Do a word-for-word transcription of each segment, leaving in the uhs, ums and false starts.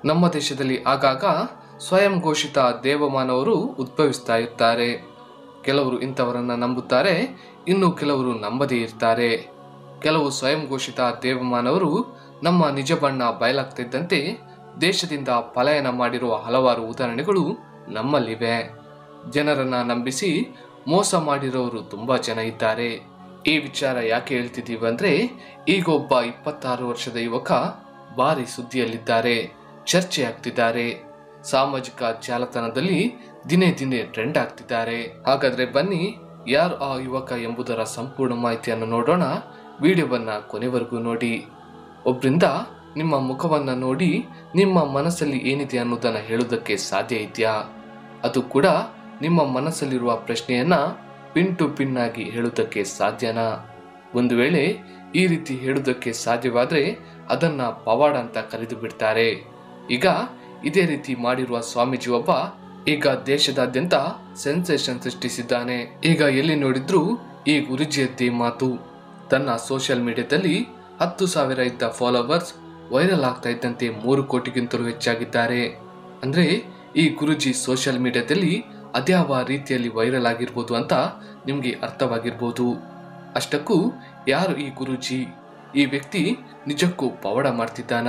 ನಮ್ಮ ದೇಶದಲ್ಲಿ ಆಗಾಗ ಸ್ವಯಂ ಘೋಷಿತ ದೇವಮಾನವರು ಉದ್ಭವಿಸ್ತಾ ಇರ್ತಾರೆ. ಕೆಲವರು ಇಂಥವರನ್ನ ನಂಬುತ್ತಾರೆ, ಇನ್ನು ಕೆಲವರು ನಂಬದೇ ಇರ್ತಾರೆ. ಕೆಲವು ಸ್ವಯಂ ಘೋಷಿತ ದೇವಮಾನವರು ನಮ್ಮ ನಿಜ ಬಣ್ಣ ಬಯಲಾಗ್ತಿದ್ದಂತೆ ದೇಶದಿಂದ ಪಲಾಯನ ಮಾಡಿರುವ ಹಲವಾರು ಉದಾಹರಣೆಗಳು ನಮ್ಮಲ್ಲಿವೆ. ಜನರನ್ನ ನಂಬಿಸಿ ಮೋಸ ಮಾಡಿರೋರು ತುಂಬಾ ಜನ ಇದ್ದಾರೆ. ಈ ವಿಚಾರ ಯಾಕೆ ಹೇಳ್ತಿದ್ದೀವಿ ಅಂದ್ರೆ, ಈಗ ಒಬ್ಬ ಇಪ್ಪತ್ತಾರು ವರ್ಷದ ಯುವಕ ಭಾರಿ ಸುದ್ದಿಯಲ್ಲಿದ್ದಾರೆ, ಚರ್ಚೆ ಆಗ್ತಿದ್ದಾರೆ, ಸಾಮಾಜಿಕ ಜಾಲತಾಣದಲ್ಲಿ ದಿನೇ ದಿನೇ ಟ್ರೆಂಡ್ ಆಗ್ತಿದ್ದಾರೆ. ಹಾಗಾದ್ರೆ ಬನ್ನಿ, ಯಾರು ಆ ಯುವಕ ಎಂಬುದರ ಸಂಪೂರ್ಣ ಮಾಹಿತಿಯನ್ನು ನೋಡೋಣ. ವಿಡಿಯೋವನ್ನ ಕೊನೆವರೆಗೂ ನೋಡಿ. ಒಬ್ರಿಂದ ನಿಮ್ಮ ಮುಖವನ್ನ ನೋಡಿ ನಿಮ್ಮ ಮನಸ್ಸಲ್ಲಿ ಏನಿದೆ ಅನ್ನೋದನ್ನ ಹೇಳುವುದಕ್ಕೆ ಸಾಧ್ಯ ಇದೆಯಾ? ಅದು ಕೂಡ ನಿಮ್ಮ ಮನಸ್ಸಲ್ಲಿರುವ ಪ್ರಶ್ನೆಯನ್ನ ಪಿನ್ ಟು ಪಿನ್ ಆಗಿ ಹೇಳುವುದಕ್ಕೆ ಸಾಧ್ಯನಾ? ಒಂದು ವೇಳೆ ಈ ರೀತಿ ಹೇಳುವುದಕ್ಕೆ ಸಾಧ್ಯವಾದ್ರೆ ಅದನ್ನ ಪವಾಡ ಅಂತ ಕರೆದು ಬಿಡ್ತಾರೆ. ಈಗ ಇದೇ ರೀತಿ ಮಾಡಿರುವ ಸ್ವಾಮೀಜಿ ಒಬ್ಬ ಈಗ ದೇಶದಾದ್ಯಂತ ಸೆನ್ಸೇಷನ್ ಸೃಷ್ಟಿಸಿದ್ದಾನೆ. ಈಗ ಎಲ್ಲಿ ನೋಡಿದ್ರು ಈ ಗುರುಜಿಯದ್ದೇ ಮಾತು. ತನ್ನ ಸೋಷಿಯಲ್ ಮೀಡಿಯಾದಲ್ಲಿ ಹತ್ತು ಸಾವಿರ ಇದ್ದ ಫಾಲೋವರ್ಸ್ ವೈರಲ್ ಆಗ್ತಾ ಇದ್ದಂತೆ ಮೂರು ಕೋಟಿಗಿಂತಲೂ ಹೆಚ್ಚಾಗಿದ್ದಾರೆ. ಅಂದ್ರೆ ಈ ಗುರುಜಿ ಸೋಷಿಯಲ್ ಮೀಡಿಯಾದಲ್ಲಿ ಅದ್ಯಾವ ರೀತಿಯಲ್ಲಿ ವೈರಲ್ ಆಗಿರ್ಬೋದು ಅಂತ ನಿಮ್ಗೆ ಅರ್ಥವಾಗಿರ್ಬೋದು. ಅಷ್ಟಕ್ಕೂ ಯಾರು ಈ ಗುರುಜಿ? ಈ ವ್ಯಕ್ತಿ ನಿಜಕ್ಕೂ ಪವಾಡ ಮಾಡ್ತಿದ್ದಾನ?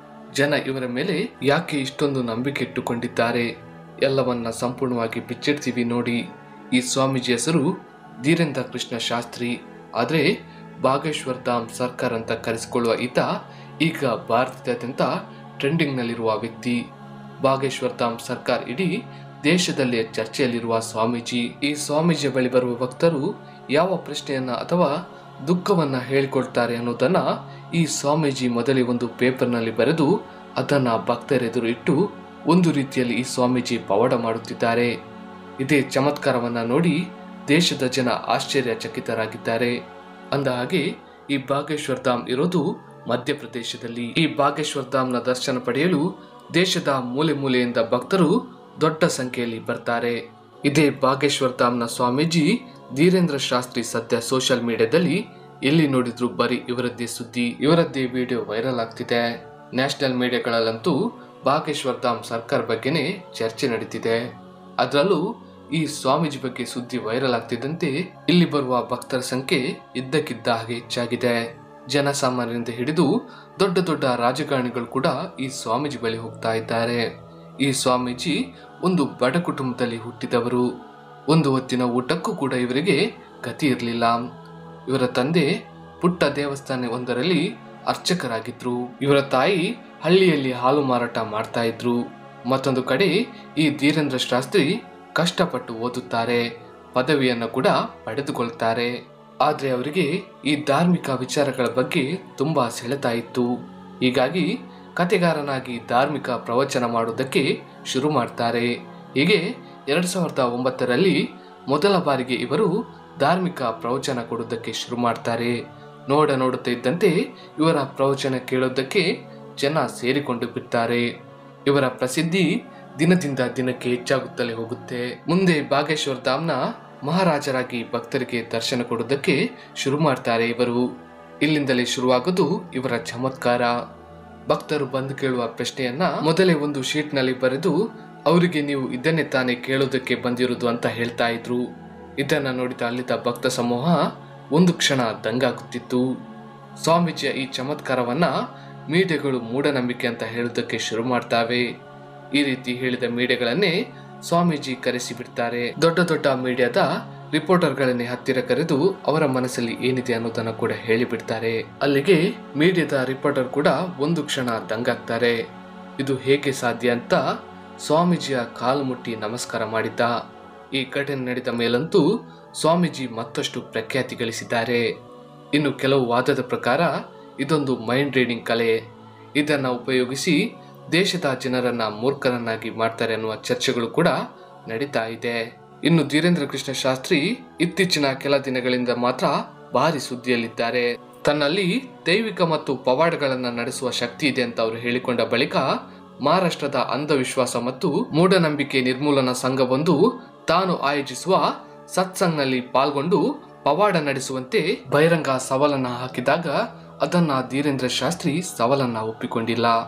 ಜನ ಇವರ ಮೇಲೆ ಯಾಕೆ ಇಷ್ಟೊಂದು ನಂಬಿಕೆ ಇಟ್ಟುಕೊಂಡಿದ್ದಾರೆ? ಎಲ್ಲವನ್ನ ಸಂಪೂರ್ಣವಾಗಿ ಬಿಚ್ಚಿಡ್ತೀವಿ ನೋಡಿ. ಈ ಸ್ವಾಮೀಜಿ ಹೆಸರು ಧೀರೇಂದ್ರ ಕೃಷ್ಣ ಶಾಸ್ತ್ರಿ. ಆದ್ರೆ ಬಾಗೇಶ್ವರ್ ಧಾಮ್ ಸರ್ಕಾರ್ ಅಂತ ಕರೆಸಿಕೊಳ್ಳುವ ಈತ ಈಗ ಭಾರತದಾದ್ಯಂತ ಟ್ರೆಂಡಿಂಗ್ ನಲ್ಲಿರುವ ವ್ಯಕ್ತಿ. ಬಾಗೇಶ್ವರ್ ಧಾಮ್ ಸರ್ಕಾರ್ ಇಡೀ ದೇಶದಲ್ಲೇ ಚರ್ಚೆಯಲ್ಲಿರುವ ಸ್ವಾಮೀಜಿ. ಈ ಸ್ವಾಮೀಜಿಯ ಬಳಿ ಬರುವ ಭಕ್ತರು ಯಾವ ಪ್ರಶ್ನೆಯನ್ನ ಅಥವಾ ದುಃಖವನ್ನ ಹೇಳಿಕೊಳ್ತಾರೆ ಅನ್ನೋದನ್ನ ಈ ಸ್ವಾಮೀಜಿ ಮೊದಲೇ ಒಂದು ಪೇಪರ್ನಲ್ಲಿ ಬರೆದು ಅದನ್ನ ಭಕ್ತರೆದುರು ಇಟ್ಟು ಒಂದು ರೀತಿಯಲ್ಲಿ ಈ ಸ್ವಾಮೀಜಿ ಪವಾಡ ಮಾಡುತ್ತಿದ್ದಾರೆ. ಇದೇ ಚಮತ್ಕಾರವನ್ನ ನೋಡಿ ದೇಶದ ಜನ ಆಶ್ಚರ್ಯಚಕಿತರಾಗಿದ್ದಾರೆ. ಅಂದ ಹಾಗೆ ಈ ಬಾಗೇಶ್ವರ್ ಧಾಮ್ ಇರೋದು ಮಧ್ಯಪ್ರದೇಶದಲ್ಲಿ. ಈ ಬಾಗೇಶ್ವರ್ ಧಾಮ್ನ ದರ್ಶನ ಪಡೆಯಲು ದೇಶದ ಮೂಲೆ ಮೂಲೆಯಿಂದ ಭಕ್ತರು ದೊಡ್ಡ ಸಂಖ್ಯೆಯಲ್ಲಿ ಬರ್ತಾರೆ. ಇದೇ ಬಾಗೇಶ್ವರ್ ಧಾಮ್ನ ಸ್ವಾಮೀಜಿ ಧೀರೇಂದ್ರ ಶಾಸ್ತ್ರಿ ಸದ್ಯ ಸೋಷಿಯಲ್ ಮೀಡಿಯಾದಲ್ಲಿ ಎಲ್ಲಿ ನೋಡಿದ್ರು ಬರೀ ಇವರದ್ದೇ ಸುದ್ದಿ, ಇವರದ್ದೇ ವಿಡಿಯೋ ವೈರಲ್ ಆಗ್ತಿದೆ. ನ್ಯಾಷನಲ್ ಮೀಡಿಯಾಗಳಲ್ಲಂತೂ ಬಾಗೇಶ್ವರ್ ಧಾಮ್ ಸರ್ಕಾರ್ ಬಗ್ಗೆನೇ ಚರ್ಚೆ ನಡೀತಿದೆ. ಅದರಲ್ಲೂ ಈ ಸ್ವಾಮೀಜಿ ಬಗ್ಗೆ ಸುದ್ದಿ ವೈರಲ್ ಆಗ್ತಿದ್ದಂತೆ ಇಲ್ಲಿ ಬರುವ ಭಕ್ತರ ಸಂಖ್ಯೆ ಇದ್ದಕ್ಕಿದ್ದ ಹಾಗೆ ಹೆಚ್ಚಾಗಿದೆ. ಜನಸಾಮಾನ್ಯರಿಂದ ಹಿಡಿದು ದೊಡ್ಡ ದೊಡ್ಡ ರಾಜಕಾರಣಿಗಳು ಕೂಡ ಈ ಸ್ವಾಮೀಜಿ ಬಳಿ ಹೋಗ್ತಾ ಇದ್ದಾರೆ. ಈ ಸ್ವಾಮೀಜಿ ಒಂದು ಬಡ ಕುಟುಂಬದಲ್ಲಿ ಹುಟ್ಟಿದವರು. ಒಂದು ಹೊತ್ತಿನ ಊಟಕ್ಕೂ ಕೂಡ ಇವರಿಗೆ ಗತಿ ಇರಲಿಲ್ಲ. ಇವರ ತಂದೆ ಪುಟ್ಟ ದೇವಸ್ಥಾನ ಒಂದರಲ್ಲಿ ಅರ್ಚಕರಾಗಿದ್ರು. ಇವರ ತಾಯಿ ಹಳ್ಳಿಯಲ್ಲಿ ಹಾಲು ಮಾರಾಟ ಮಾಡ್ತಾ ಇದ್ರು. ಮತ್ತೊಂದು ಕಡೆ ಈ ಧೀರೇಂದ್ರ ಶಾಸ್ತ್ರಿ ಕಷ್ಟಪಟ್ಟು ಓದುತ್ತಾರೆ, ಪದವಿಯನ್ನು ಕೂಡ ಪಡೆದುಕೊಳ್ತಾರೆ. ಆದ್ರೆ ಅವರಿಗೆ ಈ ಧಾರ್ಮಿಕ ವಿಚಾರಗಳ ಬಗ್ಗೆ ತುಂಬಾ ಸೆಳೆತ ಇತ್ತು. ಹೀಗಾಗಿ ಕತೆಗಾರನಾಗಿ ಧಾರ್ಮಿಕ ಪ್ರವಚನ ಮಾಡುವುದಕ್ಕೆ ಶುರು ಮಾಡ್ತಾರೆ. ಹೀಗೆ ಎರಡ್ ಸಾವಿರದ ಒಂಬತ್ತರಲ್ಲಿ ಮೊದಲ ಬಾರಿಗೆ ಇವರು ಧಾರ್ಮಿಕ ಪ್ರವಚನ ಕೊಡುವುದಕ್ಕೆ ಶುರು ಮಾಡ್ತಾರೆ. ನೋಡ ನೋಡುತ್ತಾ ಇದ್ದಂತೆ ಇವರ ಪ್ರವಚನ ಕೇಳೋದಕ್ಕೆ ಜನ ಸೇರಿಕೊಂಡು ಬಿಡ್ತಾರೆ. ಇವರ ಪ್ರಸಿದ್ಧಿ ದಿನದಿಂದ ದಿನಕ್ಕೆ ಹೆಚ್ಚಾಗುತ್ತಲೇ ಹೋಗುತ್ತೆ. ಮುಂದೆ ಬಾಗೇಶ್ವರ್ ಧಾಮ್ನ ಮಹಾರಾಜರಾಗಿ ಭಕ್ತರಿಗೆ ದರ್ಶನ ಕೊಡುವುದಕ್ಕೆ ಶುರು ಮಾಡ್ತಾರೆ ಇವರು. ಇಲ್ಲಿಂದಲೇ ಶುರುವಾಗೋದು ಇವರ ಚಮತ್ಕಾರ. ಭಕ್ತರು ಬಂದು ಕೇಳುವ ಪ್ರಶ್ನೆಯನ್ನ ಮೊದಲೇ ಒಂದು ಶೀಟ್ ನಲ್ಲಿ ಬರೆದು ಅವರಿಗೆ ನೀವು ಇದನ್ನೇ ತಾನೇ ಕೇಳೋದಕ್ಕೆ ಬಂದಿರುವುದು ಅಂತ ಹೇಳ್ತಾ ಇದ್ರು. ಇದನ್ನ ನೋಡಿದ ಅಲ್ಲಿದ್ದ ಭಕ್ತ ಸಮೂಹ ಒಂದು ಕ್ಷಣ ದಂಗಾಗುತ್ತಿತ್ತು. ಸ್ವಾಮೀಜಿಯ ಈ ಚಮತ್ಕಾರವನ್ನ ಮೀಡಿಯಾಗಳು ಮೂಢನಂಬಿಕೆ ಅಂತ ಹೇಳೋದಕ್ಕೆ ಶುರು ಮಾಡ್ತಾವೆ. ಈ ರೀತಿ ಹೇಳಿದ ಮೀಡಿಯಾಗಳನ್ನೇ ಸ್ವಾಮೀಜಿ ಕರೆಸಿ ಬಿಡ್ತಾರೆ. ದೊಡ್ಡ ದೊಡ್ಡ ಮೀಡಿಯಾದ ರಿಪೋರ್ಟರ್ಗಳನ್ನೇ ಹತ್ತಿರ ಕರೆದು ಅವರ ಮನಸ್ಸಲ್ಲಿ ಏನಿದೆ ಅನ್ನೋದನ್ನ ಕೂಡ ಹೇಳಿಬಿಡ್ತಾರೆ. ಅಲ್ಲಿಗೆ ಮೀಡಿಯಾದ ರಿಪೋರ್ಟರ್ ಕೂಡ ಒಂದು ಕ್ಷಣ ದಂಗಾಗ್ತಾರೆ. ಇದು ಹೇಗೆ ಸಾಧ್ಯ ಅಂತ ಸ್ವಾಮೀಜಿಯ ಕಾಲು ಮುಟ್ಟಿ ನಮಸ್ಕಾರ ಮಾಡಿದ್ದ. ಈ ಘಟನೆ ನಡೆದ ಮೇಲಂತೂ ಸ್ವಾಮೀಜಿ ಮತ್ತಷ್ಟು ಪ್ರಖ್ಯಾತಿ ಗಳಿಸಿದ್ದಾರೆ. ಇನ್ನು ಕೆಲವು ವಾದದ ಪ್ರಕಾರ ಇದೊಂದು ಮೈಂಡ್ ರೀಡಿಂಗ್ ಕಲೆ. ಇದನ್ನ ಉಪಯೋಗಿಸಿ ದೇಶದ ಜನರನ್ನ ಮೂರ್ಖರನ್ನಾಗಿ ಮಾಡ್ತಾರೆ ಅನ್ನುವ ಚರ್ಚೆಗಳು ಕೂಡ ನಡೀತಾ ಇದೆ. ಇನ್ನು ಧೀರೇಂದ್ರ ಕೃಷ್ಣ ಶಾಸ್ತ್ರಿ ಇತ್ತೀಚಿನ ಕೆಲ ದಿನಗಳಿಂದ ಮಾತ್ರ ಭಾರಿ ಸುದ್ದಿಯಲ್ಲಿದ್ದಾರೆ. ತನ್ನಲ್ಲಿ ದೈವಿಕ ಮತ್ತು ಪವಾಡಗಳನ್ನ ನಡೆಸುವ ಶಕ್ತಿ ಇದೆ ಅಂತ ಅವರು ಹೇಳಿಕೊಂಡ ಬಳಿಕ ಮಹಾರಾಷ್ಟ್ರದ ಅಂಧವಿಶ್ವಾಸ ಮತ್ತು ಮೂಢನಂಬಿಕೆ ನಿರ್ಮೂಲನಾ ಸಂಘವೊಂದು ತಾನು ಆಯೋಜಿಸುವ ಸತ್ಸಂಗ್ನಲ್ಲಿ ಪಾಲ್ಗೊಂಡು ಪವಾಡ ನಡೆಸುವಂತೆ ಬಹಿರಂಗ ಸವಾಲನ್ನ ಹಾಕಿದಾಗ ಅದನ್ನ ಧೀರೇಂದ್ರ ಶಾಸ್ತ್ರಿ ಸವಾಲನ್ನ ಒಪ್ಪಿಕೊಂಡಿಲ್ಲ.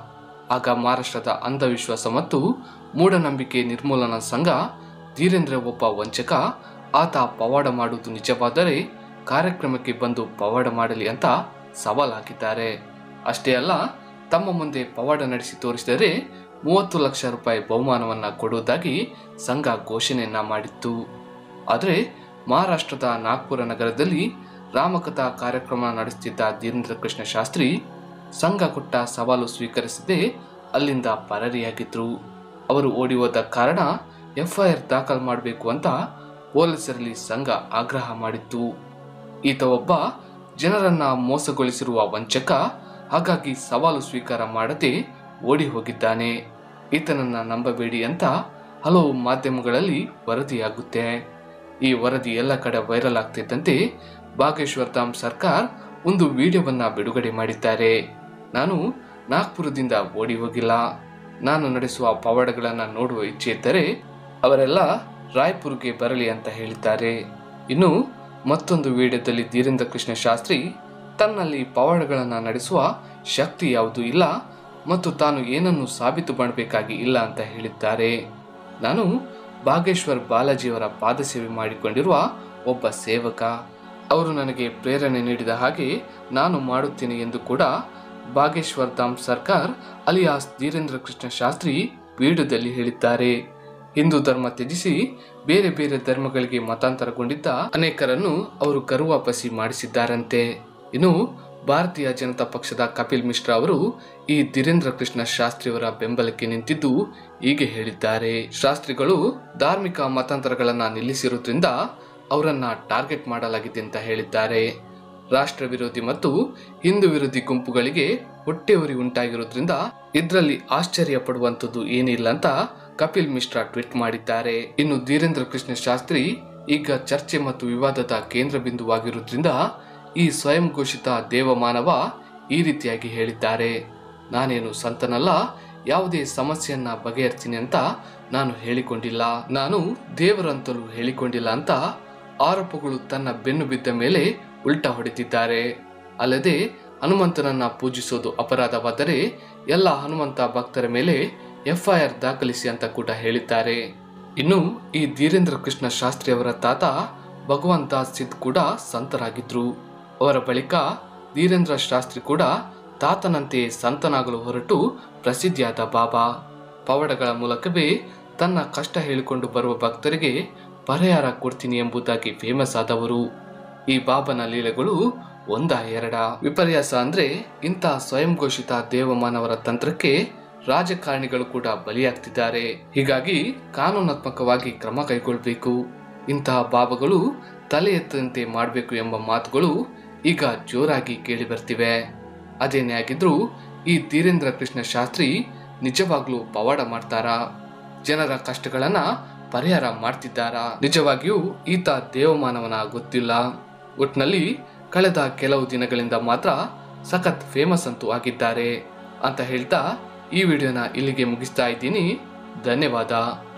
ಆಗ ಮಹಾರಾಷ್ಟ್ರದ ಅಂಧವಿಶ್ವಾಸ ಮತ್ತು ಮೂಢನಂಬಿಕೆ ನಿರ್ಮೂಲನಾ ಸಂಘ ಧೀರೇಂದ್ರ ಒಬ್ಬ ವಂಚಕ, ಆತ ಪವಾಡ ಮಾಡುವುದು ನಿಜವಾದರೆ ಕಾರ್ಯಕ್ರಮಕ್ಕೆ ಬಂದು ಪವಾಡ ಮಾಡಲಿ ಅಂತ ಸವಾಲ್ ಹಾಕಿದ್ದಾರೆ. ಅಷ್ಟೇ ಅಲ್ಲ, ತಮ್ಮ ಮುಂದೆ ಪವಾಡ ನಡೆಸಿ ತೋರಿಸಿದರೆ ಮೂವತ್ತು ಲಕ್ಷ ರೂಪಾಯಿ ಬಹುಮಾನವನ್ನ ಕೊಡುವುದಾಗಿ ಸಂಘ ಘೋಷಣೆಯನ್ನ ಮಾಡಿತ್ತು. ಆದರೆ ಮಹಾರಾಷ್ಟ್ರದ ನಾಗ್ಪುರ ನಗರದಲ್ಲಿ ರಾಮಕಥಾ ಕಾರ್ಯಕ್ರಮ ನಡೆಸುತ್ತಿದ್ದ ಧೀರೇಂದ್ರ ಕೃಷ್ಣ ಶಾಸ್ತ್ರಿ ಸಂಘ ಕೊಟ್ಟ ಸವಾಲು ಸ್ವೀಕರಿಸದೆ ಅಲ್ಲಿಂದ ಪರಾರಿಯಾಗಿದ್ರು. ಅವರು ಓಡಿ ಹೋದ ಕಾರಣ ಎಫ್ಐಆರ್ ದಾಖಲು ಮಾಡಬೇಕು ಅಂತ ಪೊಲೀಸರಲ್ಲಿ ಸಂಘ ಆಗ್ರಹ ಮಾಡಿತ್ತು. ಈತ ಒಬ್ಬ ಜನರನ್ನ ಮೋಸಗೊಳಿಸಿರುವ ವಂಚಕ, ಹಾಗಾಗಿ ಸವಾಲು ಸ್ವೀಕಾರ ಮಾಡದೆ ಓಡಿ ಹೋಗಿದ್ದಾನೆ. ಈತನನ್ನ ನಂಬಬೇಡಿ ಅಂತ ಹಲವು ಮಾಧ್ಯಮಗಳಲ್ಲಿ ವರದಿಯಾಗುತ್ತೆ. ಈ ವರದಿ ಎಲ್ಲ ಕಡೆ ವೈರಲ್ ಆಗ್ತಿದ್ದಂತೆ ಬಾಗೇಶ್ವರ್ ಧಾಮ್ ಸರ್ಕಾರ್ ಒಂದು ವಿಡಿಯೋವನ್ನ ಬಿಡುಗಡೆ ಮಾಡಿದ್ದಾರೆ. ನಾನು ನಾಗ್ಪುರದಿಂದ ಓಡಿ ಹೋಗಿಲ್ಲ, ನಾನು ನಡೆಸುವ ಪವಾಡಗಳನ್ನ ನೋಡುವ ಇಚ್ಛೆ ಇದ್ದರೆ ಅವರೆಲ್ಲ ರಾಯ್ಪುರ್ಗೆ ಬರಲಿ ಅಂತ ಹೇಳಿದ್ದಾರೆ. ಇನ್ನು ಮತ್ತೊಂದು ವಿಡಿಯೋದಲ್ಲಿ ಧೀರೇಂದ್ರ ಕೃಷ್ಣ ಶಾಸ್ತ್ರಿ ತನ್ನಲ್ಲಿ ಪವಾಡಗಳನ್ನ ನಡೆಸುವ ಶಕ್ತಿ ಯಾವುದೂ ಇಲ್ಲ ಮತ್ತು ತಾನು ಏನನ್ನು ಸಾಬೀತು ಮಾಡಬೇಕಾಗಿ ಇಲ್ಲ ಅಂತ ಹೇಳಿದ್ದಾರೆ. ನಾನು ಬಾಗೇಶ್ವರ್ ಬಾಲಾಜಿಯವರ ಪಾದಸೇವೆ ಮಾಡಿಕೊಂಡಿರುವ ಒಬ್ಬ ಸೇವಕ, ಅವರು ನನಗೆ ಪ್ರೇರಣೆ ನೀಡಿದ ಹಾಗೆ ನಾನು ಮಾಡುತ್ತೇನೆ ಎಂದು ಕೂಡ ಬಾಗೇಶ್ವರ್ ಧಾಮ್ ಸರ್ಕಾರ್ ಅಲಿಯಾಸ್ ಧೀರೇಂದ್ರ ಕೃಷ್ಣ ಶಾಸ್ತ್ರಿ ವಿಡಿಯೋದಲ್ಲಿ ಹೇಳಿದ್ದಾರೆ. ಹಿಂದೂ ಧರ್ಮ ತ್ಯಜಿಸಿ ಬೇರೆ ಬೇರೆ ಧರ್ಮಗಳಿಗೆ ಮತಾಂತರಗೊಂಡಿದ್ದ ಅನೇಕರನ್ನು ಅವರು ಗರ್ವಾಪಸಿ ಮಾಡಿಸಿದ್ದಾರಂತೆ. ಇನ್ನು ಭಾರತೀಯ ಜನತಾ ಪಕ್ಷದ ಕಪಿಲ್ ಮಿಶ್ರಾ ಅವರು ಈ ಧೀರೇಂದ್ರ ಕೃಷ್ಣ ಶಾಸ್ತ್ರಿಯವರ ಬೆಂಬಲಕ್ಕೆ ನಿಂತಿದ್ದು ಹೀಗೆ ಹೇಳಿದ್ದಾರೆ. ಶಾಸ್ತ್ರಿಗಳು ಧಾರ್ಮಿಕ ಮತಾಂತರಗಳನ್ನ ನಿಲ್ಲಿಸಿರುವುದರಿಂದ ಅವರನ್ನ ಟಾರ್ಗೆಟ್ ಮಾಡಲಾಗಿದೆ ಅಂತ ಹೇಳಿದ್ದಾರೆ. ರಾಷ್ಟ್ರ ವಿರೋಧಿ ಮತ್ತು ಹಿಂದೂ ವಿರೋಧಿ ಗುಂಪುಗಳಿಗೆ ಹೊಟ್ಟೆಯುರಿ ಉಂಟಾಗಿರೋದ್ರಿಂದ ಇದರಲ್ಲಿ ಆಶ್ಚರ್ಯ ಪಡುವಂಥದ್ದು ಏನಿಲ್ಲ ಅಂತ ಕಪಿಲ್ ಮಿಶ್ರಾ ಟ್ವೀಟ್ ಮಾಡಿದ್ದಾರೆ. ಇನ್ನು ಧೀರೇಂದ್ರ ಕೃಷ್ಣ ಶಾಸ್ತ್ರಿ ಈಗ ಚರ್ಚೆ ಮತ್ತು ವಿವಾದದ ಕೇಂದ್ರ ಬಿಂದುವಾಗಿರುವುದರಿಂದ ಈ ಸ್ವಯಂ ಘೋಷಿತ ದೇವಮಾನವ ಈ ರೀತಿಯಾಗಿ ಹೇಳಿದ್ದಾರೆ. ನಾನೇನು ಸಂತನಲ್ಲ, ಯಾವುದೇ ಸಮಸ್ಯೆಯನ್ನ ಬಗೆಹರಿಸ್ತೀನಿ ಅಂತ ನಾನು ಹೇಳಿಕೊಂಡಿಲ್ಲ, ನಾನು ದೇವರಂತಲೂ ಹೇಳಿಕೊಂಡಿಲ್ಲ ಅಂತ ಆರೋಪಗಳು ತನ್ನ ಬೆನ್ನು ಬಿದ್ದ ಮೇಲೆ ಉಲ್ಟಾ ಹೊಡೆದಿದ್ದಾರೆ. ಅಲ್ಲದೆ ಹನುಮಂತನನ್ನ ಪೂಜಿಸೋದು ಅಪರಾಧವಾದರೆ ಎಲ್ಲ ಹನುಮಂತ ಭಕ್ತರ ಮೇಲೆ ಎಫ್ಐಆರ್ ದಾಖಲಿಸಿ ಅಂತ ಕೂಡ ಹೇಳಿದ್ದಾರೆ. ಇನ್ನು ಈ ಧೀರೇಂದ್ರ ಕೃಷ್ಣ ಶಾಸ್ತ್ರಿ ಅವರ ತಾತ ಭಗವಾನ್ ದಾಸ್ ಸಿದ್ ಕೂಡ ಸಂತರಾಗಿದ್ರು. ಅವರ ಬಳಿಕ ಧೀರೇಂದ್ರ ಶಾಸ್ತ್ರಿ ಕೂಡ ತಾತನಂತೆ ಸಂತನಾಗಲು ಹೊರಟು ಪ್ರಸಿದ್ಧಿಯಾದ ಬಾಬಾ. ಪವಾಡಗಳ ಮೂಲಕವೇ ತನ್ನ ಕಷ್ಟ ಹೇಳಿಕೊಂಡು ಬರುವ ಭಕ್ತರಿಗೆ ಪರಿಹಾರ ಕೊಡ್ತೀನಿ ಎಂಬುದಾಗಿ ಫೇಮಸ್ ಆದವರು. ಈ ಬಾಬನ ಲೀಲೆಗಳು ಒಂದ ಎರಡ. ವಿಪರ್ಯಾಸ ಅಂದ್ರೆ ಇಂಥ ಸ್ವಯಂ ಘೋಷಿತ ದೇವಮಾನವರ ತಂತ್ರಕ್ಕೆ ರಾಜಕಾರಣಿಗಳು ಕೂಡ ಬಲಿಯಾಗ್ತಿದ್ದಾರೆ. ಹೀಗಾಗಿ ಕಾನೂನಾತ್ಮಕವಾಗಿ ಕ್ರಮ ಕೈಗೊಳ್ಳಬೇಕು. ಇಂತಹ ಬಾಬಾಗಳು ತಲೆ ಎತ್ತದಂತೆ ಮಾಡಬೇಕು ಎಂಬ ಮಾತುಗಳು ಈಗ ಜೋರಾಗಿ ಕೇಳಿ ಬರ್ತಿವೆ. ಅದೇನೇ ಆಗಿದ್ರು ಈ ಧೀರೇಂದ್ರ ಕೃಷ್ಣ ಶಾಸ್ತ್ರಿ ನಿಜವಾಗ್ಲೂ ಪವಾಡ ಮಾಡ್ತಾರಾ? ಜನರ ಕಷ್ಟಗಳನ್ನ ಪರಿಹಾರ ಮಾಡ್ತಿದ್ದಾರಾ? ನಿಜವಾಗಿಯೂ ಈತ ದೇವಮಾನವನ ಗೊತ್ತಿಲ್ಲ. ಒಟ್ನಲ್ಲಿ ಕಳೆದ ಕೆಲವು ದಿನಗಳಿಂದ ಮಾತ್ರ ಸಖತ್ ಫೇಮಸ್ ಅಂತೂ ಆಗಿದ್ದಾರೆ ಅಂತ ಹೇಳ್ತಾ ಈ ವಿಡಿಯೋನ ಇಲ್ಲಿಗೆ ಮುಗಿಸ್ತಾ ಇದ್ದೀನಿ. ಧನ್ಯವಾದ.